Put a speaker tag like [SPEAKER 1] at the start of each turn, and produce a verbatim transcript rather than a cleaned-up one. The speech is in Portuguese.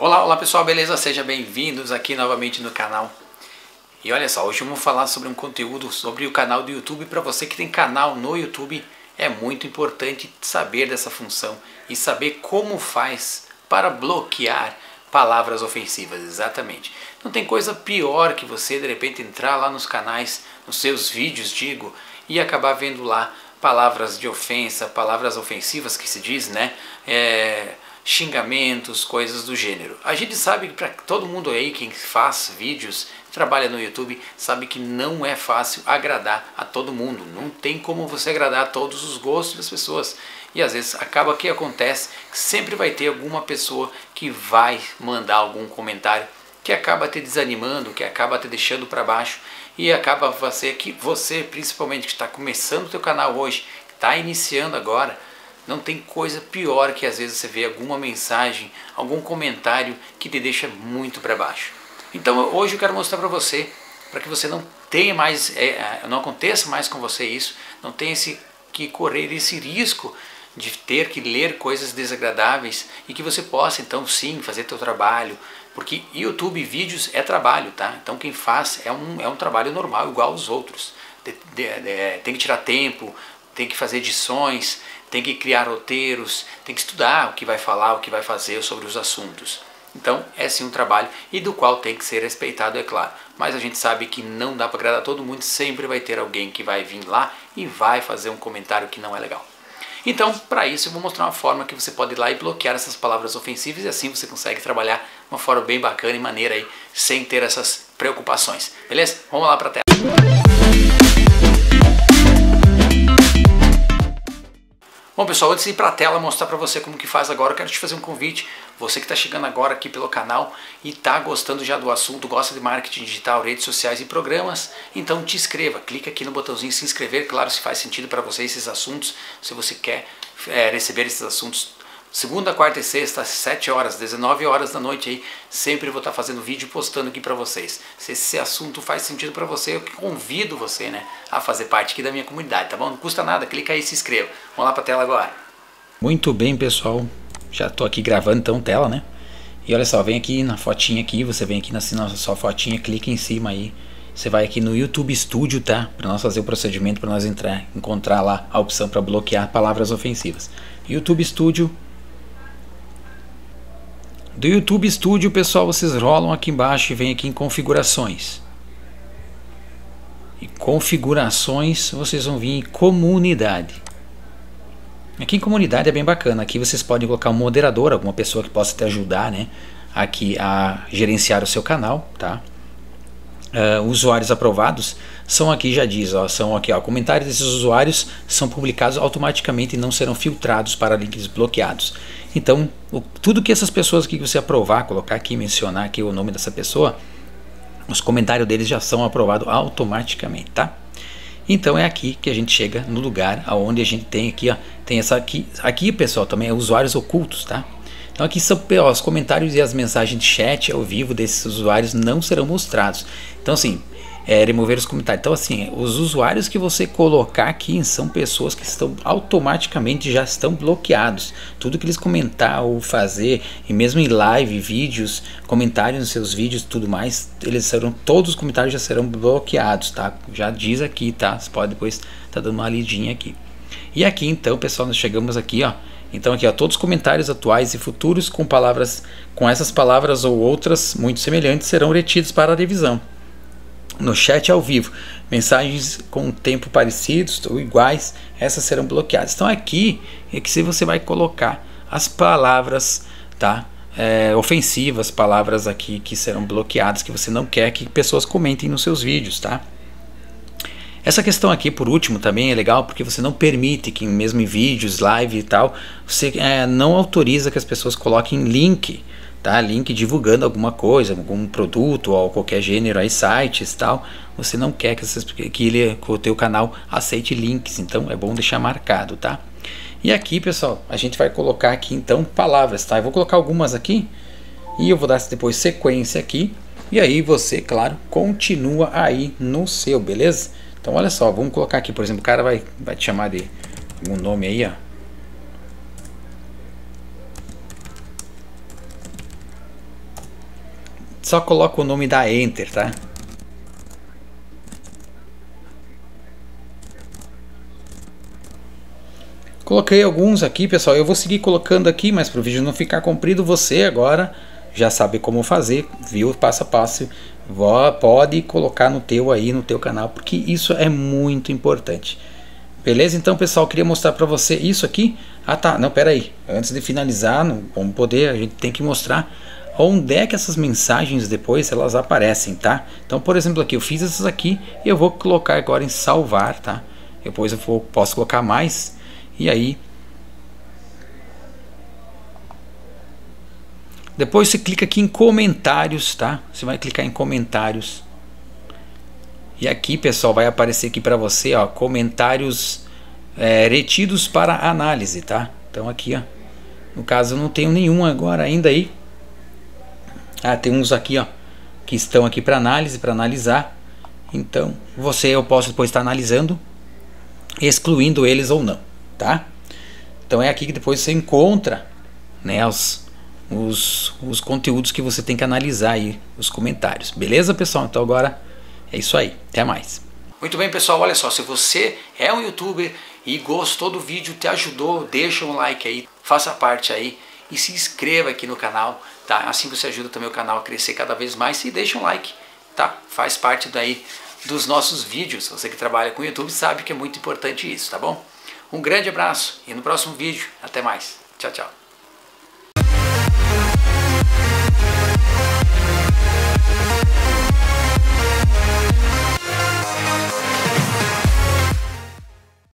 [SPEAKER 1] Olá, olá pessoal, beleza? Sejam bem-vindos aqui novamente no canal. E olha só, hoje vamos falar sobre um conteúdo sobre o canal do YouTube. Para você que tem canal no YouTube, é muito importante saber dessa função e saber como faz para bloquear palavras ofensivas, exatamente. Não tem coisa pior que você de repente entrar lá nos canais, nos seus vídeos, digo, e acabar vendo lá palavras de ofensa, palavras ofensivas que se diz, né? É... xingamentos, coisas do gênero. A gente sabe que para todo mundo aí, quem faz vídeos, trabalha no YouTube, sabe que não é fácil agradar a todo mundo. Não tem como você agradar a todos os gostos das pessoas. E às vezes acaba que acontece que sempre vai ter alguma pessoa que vai mandar algum comentário que acaba te desanimando, que acaba te deixando para baixo e acaba você, que você principalmente que está começando o teu canal hoje, que está iniciando agora, não tem coisa pior que às vezes você vê alguma mensagem, algum comentário que te deixa muito para baixo. Então hoje eu quero mostrar para você, para que você não tenha mais, é, não aconteça mais com você isso, não tenha esse, que correr esse risco de ter que ler coisas desagradáveis e que você possa então sim fazer teu trabalho, porque YouTube vídeos é trabalho, tá? Então quem faz é um, é um trabalho normal, igual aos outros. De, de, de, tem que tirar tempo, tem que fazer edições, tem que criar roteiros, tem que estudar o que vai falar, o que vai fazer sobre os assuntos. Então é sim um trabalho e do qual tem que ser respeitado, é claro. Mas a gente sabe que não dá para agradar todo mundo, sempre vai ter alguém que vai vir lá e vai fazer um comentário que não é legal. Então, para isso eu vou mostrar uma forma que você pode ir lá e bloquear essas palavras ofensivas e assim você consegue trabalhar de uma forma bem bacana e maneira aí, sem ter essas preocupações. Beleza? Vamos lá para a tela. Bom pessoal, antes de ir para a tela mostrar para você como que faz agora, eu quero te fazer um convite. Você que está chegando agora aqui pelo canal e está gostando já do assunto, gosta de marketing digital, redes sociais e programas, então te inscreva, clica aqui no botãozinho se inscrever, claro, se faz sentido para você esses assuntos, se você quer é, receber esses assuntos. Segunda, quarta e sexta, às sete horas, dezenove horas da noite aí, sempre vou estar fazendo vídeo e postando aqui para vocês. Se esse assunto faz sentido para você, eu convido você, né, a fazer parte aqui da minha comunidade, tá bom? Não custa nada, clica aí e se inscreva. Vamos lá para a tela agora. Muito bem, pessoal. Já estou aqui gravando então tela, né? E olha só, vem aqui na fotinha aqui, você vem aqui na sua fotinha, clica em cima aí. Você vai aqui no YouTube Studio, tá? Para nós fazer o procedimento, para nós entrar, encontrar lá a opção para bloquear palavras ofensivas. YouTube Studio. Do YouTube Studio, pessoal, vocês rolam aqui embaixo e vem aqui em configurações. E configurações, vocês vão vir em comunidade. Aqui em comunidade é bem bacana. Aqui vocês podem colocar um moderador, alguma pessoa que possa te ajudar, né, aqui a gerenciar o seu canal, tá? Uh, usuários aprovados são aqui, já diz, ó, são aqui, ó, comentários desses usuários são publicados automaticamente e não serão filtrados para links bloqueados. Então, o, tudo que essas pessoas que você aprovar, colocar aqui, mencionar aqui o nome dessa pessoa, os comentários deles já são aprovados automaticamente, tá? Então é aqui que a gente chega no lugar aonde a gente tem aqui, ó, tem essa aqui, aqui pessoal, também é usuários ocultos, tá? Então aqui são ó, os comentários e as mensagens de chat ao vivo desses usuários não serão mostrados. Então assim, é, remover os comentários. Então assim, os usuários que você colocar aqui são pessoas que estão automaticamente já estão bloqueados. Tudo que eles comentar ou fazer, e mesmo em live, vídeos, comentários nos seus vídeos, tudo mais, eles serão, todos os comentários já serão bloqueados, tá? Já diz aqui, tá? Você pode depois tá dando uma lidinha aqui. E aqui então, pessoal, nós chegamos aqui, ó. Então aqui, ó, todos os comentários atuais e futuros com palavras, com essas palavras ou outras muito semelhantes serão retidos para a revisão. No chat ao vivo, mensagens com tempo parecidos ou iguais, essas serão bloqueadas. Então aqui é que se você vai colocar as palavras, tá, é, ofensivas, palavras aqui que serão bloqueadas, que você não quer que pessoas comentem nos seus vídeos, tá? Essa questão aqui, por último, também é legal porque você não permite que mesmo em vídeos, live e tal, você é, não autoriza que as pessoas coloquem link, tá? Link divulgando alguma coisa, algum produto ou qualquer gênero aí, sites e tal. Você não quer que, essas, que, ele, que o teu canal aceite links, então é bom deixar marcado, tá? E aqui, pessoal, a gente vai colocar aqui então palavras, tá? Eu vou colocar algumas aqui e eu vou dar depois sequência aqui. E aí você, claro, continua aí no seu, beleza? Então olha só, vamos colocar aqui, por exemplo, o cara vai, vai te chamar de algum nome aí, ó. só coloca o nome da Enter, tá? Coloquei alguns aqui, pessoal. Eu vou seguir colocando aqui, mas para o vídeo não ficar comprido, você agora já sabe como fazer, viu? Passo a passo. Pode colocar no teu aí, no teu canal, porque isso é muito importante. Beleza? Então, pessoal, queria mostrar para você isso aqui. Ah, tá. Não, pera aí. Antes de finalizar, não vamos poder, a gente tem que mostrar onde é que essas mensagens depois elas aparecem, tá? Então, por exemplo, aqui eu fiz essas aqui e eu vou colocar agora em salvar, tá? Depois eu vou, posso colocar mais. E aí depois você clica aqui em comentários, tá? Você vai clicar em comentários. E aqui, pessoal, vai aparecer aqui para você, ó, comentários é, retidos para análise, tá? Então aqui, ó, no caso eu não tenho nenhum agora ainda aí. Ah, tem uns aqui, ó, que estão aqui para análise, para analisar. Então, você eu posso depois estar analisando, excluindo eles ou não, tá? Então é aqui que depois você encontra, né, os, os, os conteúdos que você tem que analisar aí, os comentários. Beleza, pessoal? Então agora é isso aí. Até mais. Muito bem, pessoal. Olha só, se você é um youtuber e gostou do vídeo, te ajudou, deixa um like aí, faça parte aí e se inscreva aqui no canal, tá? Assim você ajuda também o canal a crescer cada vez mais e deixa um like, tá? Faz parte daí dos nossos vídeos. Você que trabalha com YouTube sabe que é muito importante isso, tá bom? Um grande abraço e no próximo vídeo, até mais. Tchau, tchau.